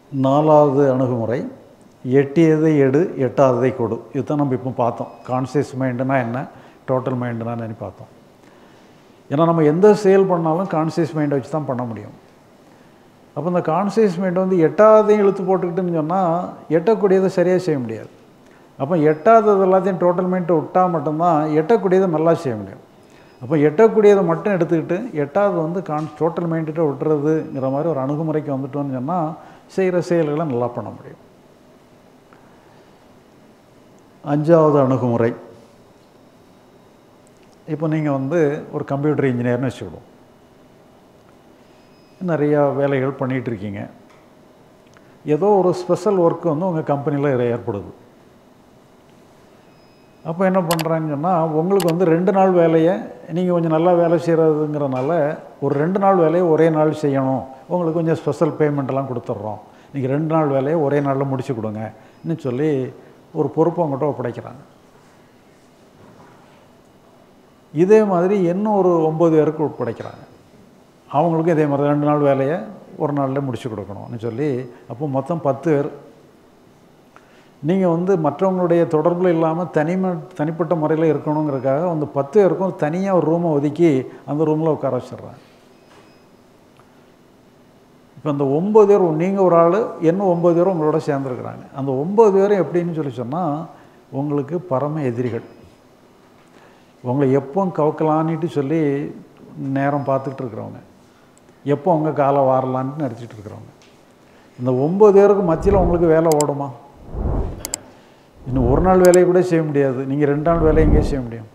நாலாவது அணுகுமுறை எட்டியதை எடு எட்டாததை கொடு. இதுதான் நம்ம இப்போ பார்த்தோம். கான்சியஸ் மைண்டுனா என்ன, டோட்டல் மைண்டுனான்னு பார்த்தோம். ஏன்னா நம்ம எந்த செயல் பண்ணாலும் கான்சியஸ் மைண்டை வச்சு தான் பண்ண முடியும். அப்போ இந்த கான்சியஸ் மைண்டை வந்து எட்டாவதையும் இழுத்து போட்டுக்கிட்டுன்னு சொன்னால் எட்டக்கூடியதை சரியாக செய்ய முடியாது. அப்போ எட்டாதது எல்லாத்தையும் டோட்டல் மைண்டை விட்டால் மட்டும்தான் எட்டக்கூடியதை நல்லா செய்ய முடியும். அப்போ எட்டக்கூடியதை மட்டும் எடுத்துக்கிட்டு எட்டாவது வந்து டோட்டல் மைண்ட்கிட்ட விட்டுறதுங்கிற மாதிரி ஒரு அணுகுமுறைக்கு வந்துட்டோன்னு சொன்னால் செய்கிற செயல்களை நல்லா பண்ண முடியும். அஞ்சாவது அணுகுமுறை, இப்போ நீங்கள் வந்து ஒரு கம்ப்யூட்டர் இன்ஜினியர்னு வச்சுக்கிடுவோம். நிறையா வேலைகள் பண்ணிகிட்ருக்கீங்க. ஏதோ ஒரு ஸ்பெஷல் ஒர்க்கு வந்து உங்கள் கம்பெனியில் ஏற்படுது. அப்போ என்ன பண்ணுறாங்கன்னு சொன்னால் உங்களுக்கு வந்து 2 நாள் வேலையை நீங்கள் கொஞ்சம் நல்லா வேலை செய்கிறதுங்கிறனால ஒரு 2 நாள் வேலையை ஒரே நாள் செய்யணும், உங்களுக்கு கொஞ்சம் ஸ்பெஷல் பேமெண்ட்டெல்லாம் கொடுத்துட்றோம், நீங்கள் 2 நாள் வேலையை ஒரே நாளில் முடிச்சு கொடுங்கன்னு சொல்லி ஒரு பொறுப்பை அவங்ககிட்ட ஒப்படைக்கிறாங்க. இதே மாதிரி இன்னும் ஒரு 9 பேருக்கு ஒப்படைக்கிறாங்க. அவங்களுக்கும் இதே மாதிரி 2 நாள் வேலையை ஒரு நாளில் முடிச்சு கொடுக்கணும்னு சொல்லி அப்போ மொத்தம் 10 பேர். நீங்கள் வந்து மற்றவங்களுடைய தொடர்பில் இல்லாமல் தனிப்பட்ட முறையில் இருக்கணுங்கிறதுக்காக அந்த 10 பேருக்கும் தனியாக ஒரு ரூமை ஒதுக்கி அந்த ரூமில் உட்கார வச்சிடுறாங்க. இப்போ அந்த 9 பேர், நீங்கள் ஒரு ஆள், இன்னும் 9 பேரும் உங்களோட சேர்ந்துருக்குறாங்க. அந்த 9 பேரும் எப்படின்னு சொல்லி சொன்னால் உங்களுக்கு பரம எதிரிகள். உங்களை எப்போ கவுக்கலான்ட்டு சொல்லி நேரம் பார்த்துக்கிட்டு இருக்கிறவங்க, எப்போ அவங்க காலை வாரலான்ட்டு நடிச்சிட்டு இருக்கிறவங்க. இந்த 9 பேருக்கு மத்தியில் உங்களுக்கு வேலை ஓடுமா? இன்னும் ஒரு நாள் வேலையை கூட செய்ய முடியாது. நீங்கள் 2 நாள் வேலையை எங்கேயே செய்ய முடியும்?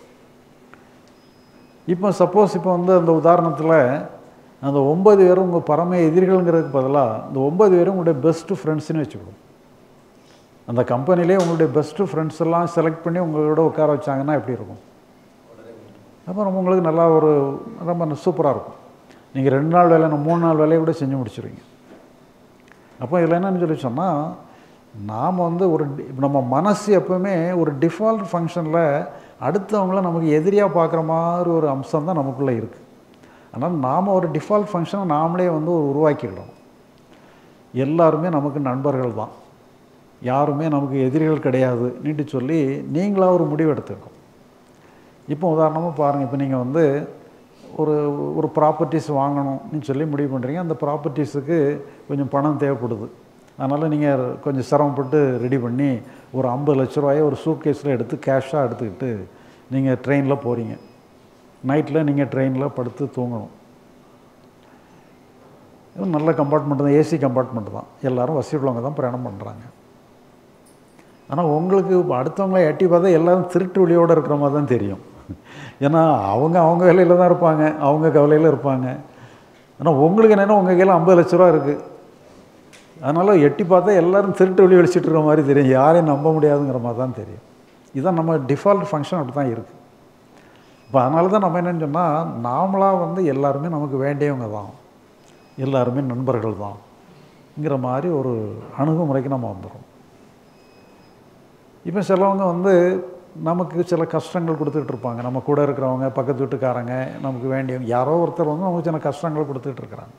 இப்போ சப்போஸ் இப்போ வந்து அந்த உதாரணத்தில் அந்த 9 பேரும் உங்கள் பரம எதிரிகள்ங்கிறதுக்கு பதிலாக அந்த 9 பேரும் உங்களுடைய பெஸ்ட்டு ஃப்ரெண்ட்ஸ்ன்னு வச்சுக்கணும். அந்த கம்பெனிலே உங்களுடைய பெஸ்ட்டு ஃப்ரெண்ட்ஸ் எல்லாம் செலக்ட் பண்ணி உங்களோட உட்கார வச்சாங்கன்னா எப்படி இருக்கும்? அப்புறம் உங்களுக்கு நல்லா ஒரு ரொம்ப சூப்பராக இருக்கும். நீங்கள் 2 நாள் வேலை, 3 நாள் வேலையை கூட செஞ்சு முடிச்சுருவீங்க. அப்போ இதில் என்னன்னு சொல்லி சொன்னால் நாம் வந்து நம்ம மனசு எப்போவுமே ஒரு டிஃபால்ட் ஃபங்க்ஷனில் அடுத்தவங்கள நமக்கு எதிரியாக பார்க்குற மாதிரி ஒரு அம்சம் தான் நமக்குள்ளே இருக்குது. ஆனால் நாம் ஒரு டிஃபால்ட் ஃபங்க்ஷனை நாமளே வந்து உருவாக்கிக்கிறோம். எல்லாருமே நமக்கு நண்பர்கள் தான், யாருமே நமக்கு எதிரிகள் கிடையாதுன்னு சொல்லி நீங்களாக ஒரு முடிவு எடுத்துக்கணும். இப்போ உதாரணமாக பாருங்கள், இப்போ நீங்கள் வந்து ஒரு ப்ராப்பர்ட்டிஸ் வாங்கணும்னு சொல்லி முடிவு பண்ணுறீங்க. அந்த ப்ராப்பர்ட்டிஸுக்கு கொஞ்சம் பணம் தேவைப்படுது. அதனால் நீங்கள் கொஞ்சம் சிரமப்பட்டு ரெடி பண்ணி ஒரு 50 லட்ச ரூபாயை ஒரு சூட்கேஸில் எடுத்து கேஷாக எடுத்துக்கிட்டு நீங்கள் ட்ரெயினில் போகிறீங்க. நைட்டில் நீங்கள் ட்ரெயினில் படுத்து தூங்கணும். நல்ல கம்பார்ட்மெண்ட்டு தான், ஏசி கம்பார்ட்மெண்ட்டு தான், எல்லோரும் வசதி உள்ளவங்க தான் பிரயாணம் பண்ணுறாங்க. ஆனால் உங்களுக்கு அடுத்தவங்கள எட்டி பார்த்தா எல்லோரும் திருட்டு வழியோடு இருக்கிற மாதிரி தான் தெரியும். ஏன்னா அவங்க வேலையில் தான் இருப்பாங்க, அவங்க கவலையில் இருப்பாங்க. ஆனால் உங்களுக்கு என்னென்னா உங்கள் கையில் 50 லட்ச ரூபா இருக்குது. அதனால் எட்டி பார்த்தா எல்லோரும் திருட்டு வழி வலிச்சிட்டு இருக்கிற மாதிரி தெரியும், யாரையும் நம்ப முடியாதுங்கிற மாதிரி தான் தெரியும். இதுதான் நம்ம டிஃபால்ட் ஃபங்க்ஷன் அப்படி தான் இருக்குது. இப்போ அதனால தான் நம்ம என்னென்னு சொன்னால் நாமளாக வந்து எல்லாருமே நமக்கு வேண்டியவங்க தான், எல்லாருமே நண்பர்கள் தான்ங்கிற மாதிரி ஒரு அணுகுமுறைக்கு நம்ம வந்துடும். இப்போ சிலவங்க வந்து நமக்கு சில கஷ்டங்கள் கொடுத்துட்டு இருப்பாங்க. நம்ம கூட இருக்கிறவங்க, பக்கத்து வீட்டுக்காரங்க, நமக்கு வேண்டியவங்க, யாரோ ஒருத்தர் வந்து நமக்கு சில கஷ்டங்கள் கொடுத்துட்டு இருக்கிறாங்க.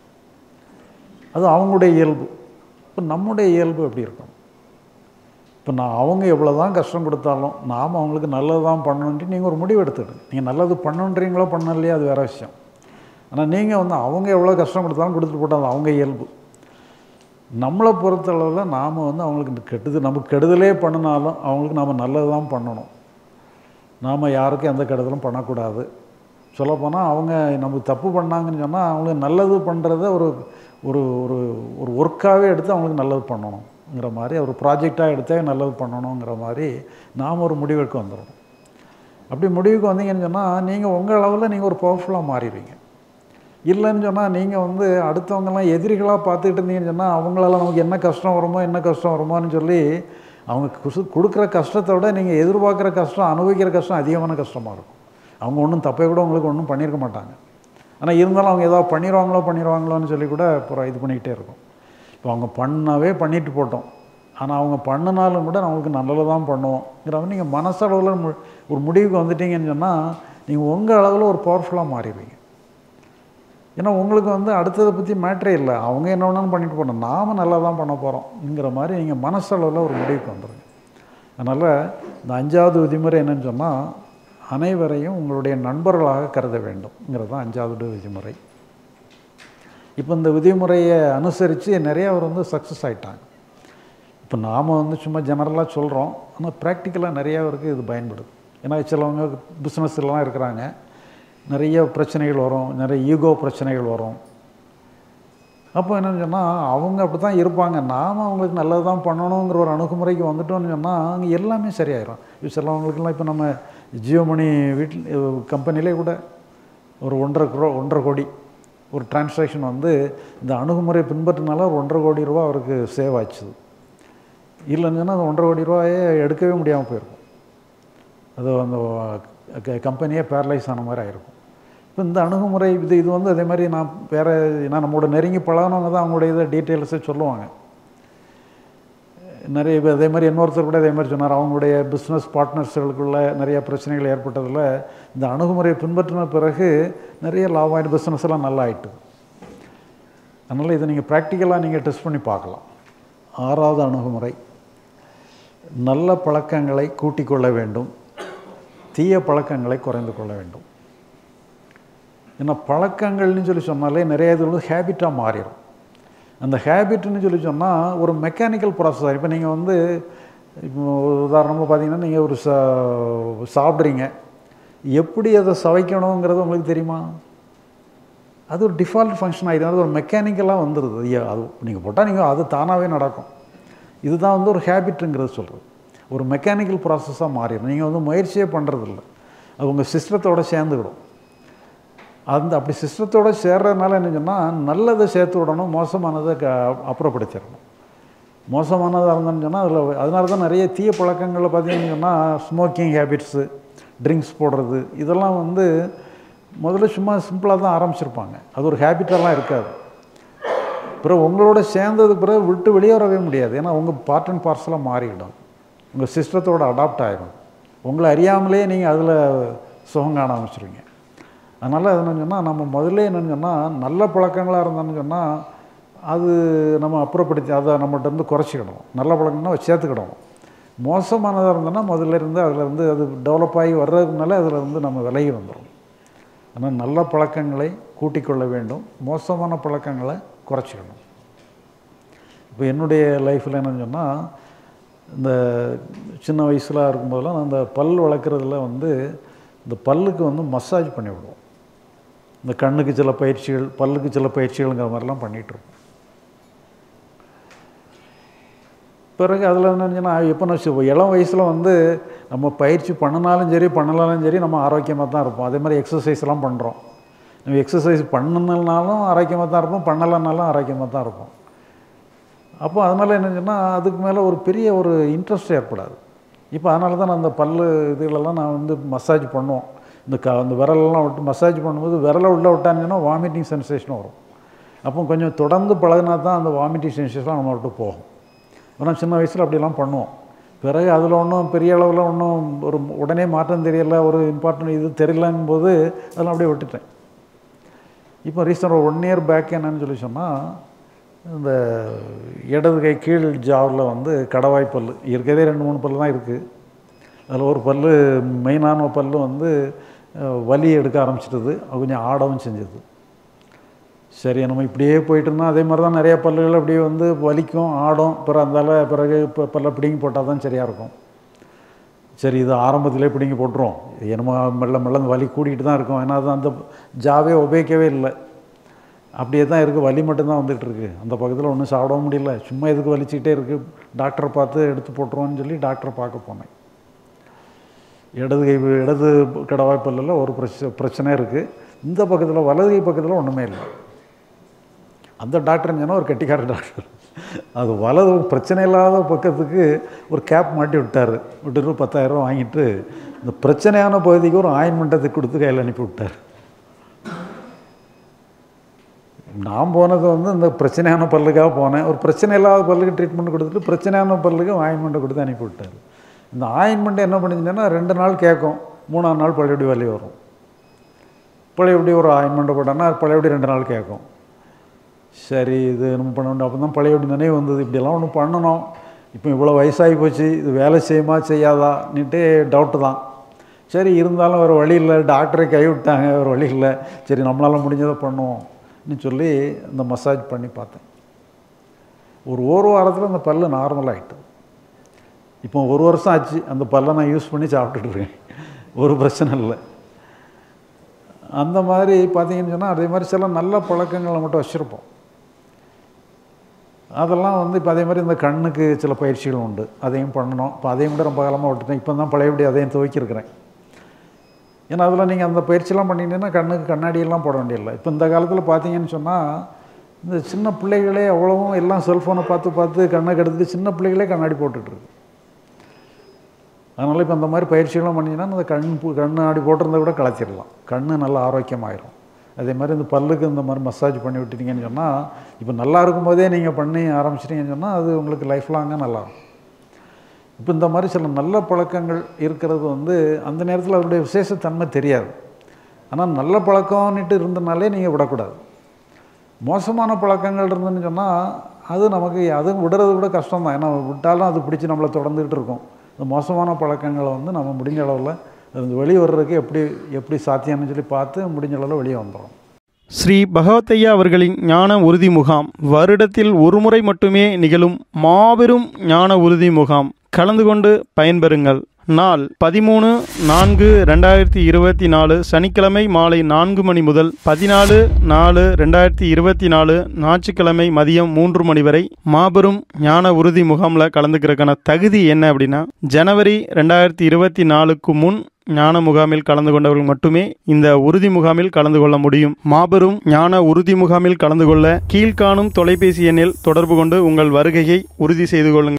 அது அவங்களுடைய இயல்பு. இப்போ நம்முடைய இயல்பு எப்படி இருக்கும்? இப்போ அவங்க எவ்வளோ தான் கஷ்டம் கொடுத்தாலும் நாம் அவங்களுக்கு நல்லது தான் பண்ணணுன்ட்டு நீங்கள் ஒரு முடிவு எடுத்துக்கிட்டு, நீங்கள் நல்லது பண்ணுன்றீங்களோ பண்ணலையே அது வேறு விஷயம். ஆனால் நீங்கள் வந்து அவங்க எவ்வளோ கஷ்டம் கொடுத்தாலும் கொடுத்துட்டு போட்டால் அவங்க இயல்பு. நம்மளை பொறுத்தளவில் நாம் வந்து அவங்களுக்கு நமக்கு கெடுதலே பண்ணினாலும் அவங்களுக்கு நாம் நல்லது தான் பண்ணணும். நாம் யாருக்கும் எந்த கெடுதலும் பண்ணக்கூடாது. சொல்லப்போனால் அவங்க நமக்கு தப்பு பண்ணாங்கன்னு சொன்னால் அவங்களுக்கு நல்லது பண்ணுறத ஒரு ஒரு ஒரு ஒரு ஒர்க்காகவே எடுத்து அவங்களுக்கு நல்லது பண்ணணுங்கிற மாதிரி, ஒரு ப்ராஜெக்டாக எடுத்தே நல்லது பண்ணணுங்கிற மாதிரி நாம் ஒரு முடிவுக்கு வந்துடணும். அப்படி முடிவுக்கு வந்தீங்கன்னு சொன்னால் நீங்கள் உங்கள் அளவில் நீங்கள் ஒரு பவர்ஃபுல்லாக மாறிடுவீங்க. இல்லைன்னு சொன்னால் நீங்கள் வந்து அடுத்தவங்கெல்லாம் எதிரிகளாக பார்த்துக்கிட்டு இருந்தீங்கன்னு சொன்னால் அவங்களால நமக்கு என்ன கஷ்டம் வருமோன்னு சொல்லி அவங்க கொடுக்குற கஷ்டத்தை விட நீங்கள் எதிர்பார்க்குற கஷ்டம், அனுபவிக்கிற கஷ்டம் அதிகமான கஷ்டமாக இருக்கும். அவங்க ஒன்றும் தப்பே கூட உங்களுக்கு ஒன்றும் பண்ணியிருக்க மாட்டாங்க. ஆனால் இருந்தாலும் அவங்க ஏதாவது பண்ணிடுவாங்களோன்னு சொல்லி கூட அப்புறம் இது பண்ணிக்கிட்டே இருக்கும். இப்போ அவங்க பண்ணிட்டு போட்டோம், ஆனால் அவங்க பண்ணினாலும் கூட நம்மளுக்கு நல்லது தான் பண்ணுவோங்கிறவங்க நீங்கள் மனசளவில் ஒரு முடிவுக்கு வந்துட்டீங்கன்னு சொன்னால் நீங்கள் உங்கள் அளவில் ஒரு பவர்ஃபுல்லாக மாறிடுவீங்க. ஏன்னா உங்களுக்கு வந்து அடுத்ததை பற்றி மேட்ரே இல்லை. அவங்க என்ன வேணாலும் பண்ணிட்டு போகணும், நாம் நல்லா தான் பண்ண போகிறோம்ங்கிற மாதிரி நீங்கள் மனசளவில் ஒரு முடிவுக்கு வந்துடுங்க. அதனால் இந்த 5வது விதிமுறை என்னன்னு சொன்னால், அனைவரையும் உங்களுடைய நண்பர்களாக கருத வேண்டும்ங்கிறது தான் 5வது விதிமுறை. இப்போ இந்த விதிமுறையை அனுசரித்து நிறையா அவர் வந்து சக்ஸஸ் ஆகிட்டாங்க. இப்போ நாம் வந்து சும்மா ஜெனரலாக சொல்கிறோம், ஆனால் ப்ராக்டிக்கலாக நிறையாவருக்கு இது பயன்படுது. ஏன்னா சிலவங்க பிஸ்னஸ்லாம் இருக்கிறாங்க, நிறைய பிரச்சனைகள் வரும், நிறைய ஈகோ பிரச்சனைகள் வரும். அப்போ என்னென்னு சொன்னால் அவங்க அப்படி தான் இருப்பாங்க, நாம் அவங்களுக்கு நல்லது தான் பண்ணணுங்கிற ஒரு அணுகுமுறைக்கு வந்துட்டோம்னு சொன்னால் அங்கே எல்லாமே சரியாயிடும். இப்போ சிலவங்களுக்கெல்லாம் இப்போ நம்ம ஜியோ மணி வீட்டில் கம்பெனிலே கூட ஒரு 1.5 கோடி ஒரு டிரான்சாக்ஷன் வந்து இந்த அணுகுமுறை பின்பற்றினால ஒரு 1.5 கோடி ரூபா அவருக்கு சேவ் ஆச்சுது. இல்லைன்னு சொன்னால் அந்த 1.5 கோடி ரூபாயே எடுக்கவே முடியாமல் போயிருக்கும். அது அந்த கம்பெனியே பேரலைஸ் ஆன மாதிரி ஆகிருக்கும். இப்போ இந்த அணுகுமுறை இது வந்து அதே மாதிரி நான் நம்மளோட நெருங்கி பழகினவங்க தான் அவங்களுடைய இதை டீட்டெயில்ஸை சொல்லுவாங்க. நிறைய அதே மாதிரி இன்னொருத்தர் கூட அதே மாதிரி சொன்னார், அவங்களுடைய பிஸ்னஸ் பார்ட்னர்ஸ்களுக்குள்ள நிறைய பிரச்சனைகள் ஏற்பட்டதில் இந்த அணுகுமுறையை பின்பற்றின பிறகு நிறைய லாபம் ஆகிட்டு பிஸ்னஸ் எல்லாம் நல்லா ஆகிட்டு. அதனால் இதை நீங்கள் ப்ராக்டிக்கலாக நீங்கள் டெஸ்ட் பண்ணி பார்க்கலாம். 6வது அணுகுமுறை, நல்ல பழக்கங்களை கூட்டிக் கொள்ள வேண்டும், தீய பழக்கங்களை குறைந்து கொள்ள வேண்டும். ஏன்னா பழக்கங்கள்னு சொல்லி சொன்னாலே நிறைய இது வந்து ஹேபிட்டாக மாறிடும். அந்த ஹேபிட்னு சொல்லி சொன்னால் ஒரு மெக்கானிக்கல் ப்ராசஸ். இப்போ நீங்கள் வந்து இப்போ உதாரணமாக பார்த்தீங்கன்னா நீங்கள் ஒரு சாப்பிட்றீங்க, எப்படி அதை சவைக்கணுங்கிறது உங்களுக்கு தெரியுமா? அது ஒரு டிஃபால்ட் ஃபங்க்ஷன் ஆகிடும், அது ஒரு மெக்கானிக்கலாக வந்துடுது. அது நீங்கள் போட்டால் நீங்கள் அது தானாகவே நடக்கும். இதுதான் வந்து ஒரு ஹேபிட்டுங்கிறது சொல்கிறது. ஒரு மெக்கானிக்கல் ப்ராசஸாக மாறிடும். நீங்கள் வந்து முயற்சியே பண்ணுறதில்ல, அது உங்கள் சிஸ்டத்தோடு சேர்ந்துக்கிடும். அப்படி சிஸ்டத்தோடு சேர்றதுனால என்ன சொன்னால் நல்லதை சேர்த்து விடணும், மோசமானதை அப்புறப்படுத்திடணும். மோசமானதாக இருந்தோன்னு சொன்னால் அதனால தான் நிறைய தீய பழக்கங்களில் பார்த்தீங்கன்னு சொன்னால் ஸ்மோக்கிங் ஹேபிட்ஸு, ட்ரிங்க்ஸ் போடுறது, இதெல்லாம் வந்து முதல்ல சும்மா சிம்பிளாக தான் ஆரம்பிச்சிருப்பாங்க. அது ஒரு ஹேபிட்டெல்லாம் இருக்காது. பிறகு உங்களோட சேர்ந்தது பிறகு விட்டு வெளியே வரவே முடியாது. ஏன்னா உங்கள் பார்ட் அண்ட் பார்சலாக மாறிவிடும், உங்கள் சிஸ்டத்தோடு அடாப்ட் ஆகிடும். உங்களை அறியாமலே நீங்கள் அதில் சுகம் காண ஆரம்பிச்சிருவீங்க. அதனால் என்னென்னு சொன்னால் நம்ம முதல்ல என்னென்னு சொன்னால் நல்ல பழக்கங்களாக இருந்தோன்னு சொன்னால் அது நம்ம அப்புறப்படுத்தி அதை நம்மகிட்ட குறைச்சிக்கிடணும். நல்ல பழக்கம்னா சேர்த்துக்கிடணும். மோசமானதாக இருந்தோன்னா முதல்ல இருந்து அதில் அது டெவலப் ஆகி வர்றதுனால அதில் நம்ம விலகி வந்துடும். ஆனால் நல்ல பழக்கங்களை கூட்டிக் கொள்ள வேண்டும், மோசமான பழக்கங்களை குறைச்சிக்கணும். இப்போ என்னுடைய லைஃப்பில் என்னென்னு சொன்னால் இந்த சின்ன வயசில் இருக்கும்போதெல்லாம் நான் இந்த பல் வளர்க்குறதுல இந்த பல்லுக்கு மசாஜ் பண்ணி விடுவோம். இந்த கண்ணுக்கு சில பயிற்சிகள், பல்லுக்கு சில பயிற்சிகள்ங்கிற மாதிரிலாம் பண்ணிகிட்ருக்கோம். பிறகு அதில் என்னென்னா எப்போ நான் இளம் வயசில் நம்ம பயிற்சி பண்ணினாலும் சரி பண்ணலாலும் சரி நம்ம ஆரோக்கியமாக தான் இருப்போம். அதே மாதிரி எக்ஸசைஸ்லாம் பண்ணுறோம். நம்ம எக்ஸசைஸ் பண்ணனாலும் ஆரோக்கியமாக தான் இருப்போம், பண்ணலைன்னாலும் ஆரோக்கியமாக தான் இருப்போம். அப்போ அதனால் என்னென்னா அதுக்கு மேலே ஒரு பெரிய ஒரு இன்ட்ரெஸ்ட் ஏற்படாது. இப்போ அதனால தான் நான் அந்த பல்லு இதுகளெல்லாம் நான் மசாஜ் பண்ணுவோம். இந்த விரலெல்லாம் விட்டு மசாஜ் பண்ணும்போது விரலை உள்ளே விட்டாங்கன்னா வாமிட்டிங் சென்சேஷன் வரும். அப்போ கொஞ்சம் தொடர்ந்து பழகினா தான் அந்த வாமிட்டிங் சென்சேஷன்லாம் நம்ம விட்டு போகும். ஆனால் சின்ன வயசில் அப்படிலாம் பண்ணுவோம். பிறகு அதில் ஒன்றும் பெரிய அளவில் ஒன்றும் ஒரு உடனே மாற்றம் தெரியலை, ஒரு இம்பார்ட்டன்ட் இது தெரியலங்கும் போது அதெல்லாம் அப்படியே விட்டுட்டேன். இப்போ ரீசெண்டாக ஒரு 1 இயர் பேக் என்னன்னு சொல்லி சொன்னால் இந்த இடது கை கீழ் ஜாவில் கடவாய் பல் இருக்கிறதே 2-3 பல் தான் இருக்குது. அதில் ஒரு பல் மெயினான பல் வலி எடுக்க ஆரம்பிச்சிட்டது, அது கொஞ்சம் ஆடவும் செஞ்சது. சரி நம்ம இப்படியே போயிட்டு இருந்தால் அதே மாதிரி தான் நிறையா பல்லுகள் அப்படியே வலிக்கும், ஆடும். பிறகு இப்போ பல்ல பிடிங்கி போட்டால் தான் சரியாக இருக்கும். சரி இது ஆரம்பத்திலே பிடிங்கி போட்டுரும், என்னமோ மெல்ல மெல்ல அந்த வலி கூட்டிகிட்டு தான் இருக்கும். ஏன்னா அது அந்த ஜாவே உபயோகிக்கவே இல்லை, அப்படியே தான் இருக்குது, வலி மட்டும்தான் வந்துட்டுருக்கு. அந்த பக்கத்தில் ஒன்றும் சாப்பிடவும் முடியல, சும்மா எதுக்கு வலிச்சிக்கிட்டே இருக்குது, டாக்டரை பார்த்து எடுத்து போட்டுருவோன்னு சொல்லி டாக்டரை பார்க்க போனேன். இடது கடவாய் பல்லில் ஒரு பிரச்சனை இருக்குது, இந்த பக்கத்தில் வலது கை பக்கத்தில் ஒன்றுமே இல்லை. அந்த டாக்டர்னு சொன்னால் ஒரு கட்டிக்கார டாக்டர். அது வலது பிரச்சனை இல்லாத பக்கத்துக்கு ஒரு கேப் மாட்டி விட்டார். விட்டுட்டு 10,000 ரூபா வாங்கிட்டு இந்த பிரச்சனையான பகுதிக்கு ஒரு ஆயின்மெண்ட்டை கொடுத்து கையில் அனுப்பி விட்டார். நான் போனது இந்த பிரச்சனையான பல்லுக்காக போனேன். ஒரு பிரச்சனை இல்லாத பல்லுக்கு ட்ரீட்மெண்ட் கொடுத்துட்டு பிரச்சனையான பல்லுக்கு ஆயின்மெண்ட்டை கொடுத்து அனுப்பி விட்டார். இந்த ஆயின்மெண்ட் என்ன பண்ணிச்சுன்னா 2 நாள் கேட்கும், 3ஆம் நாள் பழையபடி வலி வரும். பழையபடி ஒரு ஆயின்மெண்ட் போட்டோன்னா பழையபடி 2 நாள் கேட்கும். சரி இது நம்ம பண்ண வேண்டிய அப்போ தான் பழையபடி நினைவு வந்தது, இப்படியெல்லாம் ஒன்று பண்ணணும், இப்போ இவ்வளோ வயசாகி போச்சு, இது வேலை செய்யுமா செய்யாதான்னுட்டு டவுட்டு தான். சரி இருந்தாலும் வேறு வழி இல்லை, டாக்டரை கைவிட்டாங்க, வேறு வழி இல்லை, சரி நம்மளால் முடிஞ்சதை பண்ணுவோம்னு சொல்லி இந்த மசாஜ் பண்ணி பார்த்தேன். ஒரு வாரத்தில் அந்த பல்லு நார்மல் ஆகிட்டு. இப்போ 1 வருஷம் ஆச்சு அந்த பல்லை நான் யூஸ் பண்ணி சாப்பிட்டுட்ருக்கேன், ஒரு பிரச்சனை இல்லை. அந்த மாதிரி பார்த்தீங்கன்னு சொன்னால் அதே மாதிரி சில நல்ல பழக்கங்களை மட்டும் வச்சுருப்போம். அதெல்லாம் இப்போ அதே மாதிரி இந்த கண்ணுக்கு சில பயிற்சிகள் உண்டு, அதையும் பண்ணணும். இப்போ அதையும் கூட ரொம்ப காலமாக விட்டுட்டேன், இப்போ தான் பழையபடி அதையும் துவக்கியிருக்கிறேன். ஏன்னா அதில் நீங்கள் அந்த பயிற்சியெல்லாம் பண்ணிட்டீங்கன்னா கண்ணுக்கு கண்ணாடியெல்லாம் போட வேண்டியதில்லை. இப்போ இந்த காலத்தில் பார்த்தீங்கன்னு சொன்னால் இந்த சின்ன பிள்ளைகளே அவ்வளவும் எல்லாம் செல்ஃபோனை பார்த்து கண்ணை கெடுத்துட்டு சின்ன பிள்ளைகளே கண்ணாடி போட்டுட்ருக்கு. அதனால் இப்போ அந்த மாதிரி பயிற்சிகளும் பண்ணிங்கன்னா அந்த கண்ணாடி போட்டிருந்தா கூட களைச்சிடலாம், கண் நல்லா ஆரோக்கியமாயிரும். அதே மாதிரி இந்த பல்லுக்கு இந்த மாதிரி மசாஜ் பண்ணி விட்டுட்டீங்கன்னு சொன்னால் இப்போ நல்லா இருக்கும்போதே நீங்கள் பண்ணி ஆரம்பிச்சிட்டிங்கன்னு சொன்னால் அது உங்களுக்கு லைஃப் லாங்காக நல்லாயிருக்கும். இப்போ இந்த மாதிரி சில நல்ல பழக்கங்கள் இருக்கிறது அந்த நேரத்தில் அதனுடைய விசேஷத்தன்மை தெரியாது. ஆனால் நல்ல பழக்கம்னுட்டு இருந்தனாலே நீங்கள் விடக்கூடாது. மோசமான பழக்கங்கள் இருந்துன்னு சொன்னால் அது நமக்கு அதுவும் விடுறது கூட கஷ்டம் தான். ஏன்னா விட்டாலும் அது பிடிச்சி நம்மளை தொடர்ந்துக்கிட்டு இருக்கும். இந்த மோசமான பழக்கங்களை நம்ம முடிஞ்ச அளவில் அது வெளியே வர்றதுக்கு எப்படி சாத்தியம்னு சொல்லி பார்த்து முடிஞ்ச அளவில் வெளியே வந்துடும். ஸ்ரீ பகவத்தையா அவர்களின் ஞான உறுதி முகாம் வருடத்தில் ஒரு முறை மட்டுமே நிகழும் மாபெரும் ஞான உறுதி முகாம். கலந்து கொண்டு பயன்பெறுங்கள். நாள் 13/4/2024 சனிக்கிழமை மாலை 4 மணி முதல் 14/4/2024 ஞாயிற்றுக்கிழமை மதியம் 3 மணி வரை மாபெரும் ஞான உறுதி முகாமில் கலந்துக்கிறதுக்கான தகுதி என்ன அப்படின்னா, ஜனவரி 2024க்கு முன் ஞான முகாமில் கலந்து கொண்டவர்கள் மட்டுமே இந்த உறுதி முகாமில் கலந்து கொள்ள முடியும். மாபெரும் ஞான உறுதி முகாமில் கலந்து கொள்ள கீழ்காணும் தொலைபேசி எண்ணில் தொடர்பு கொண்டு உங்கள் வருகையை உறுதி செய்து கொள்ளுங்கள்.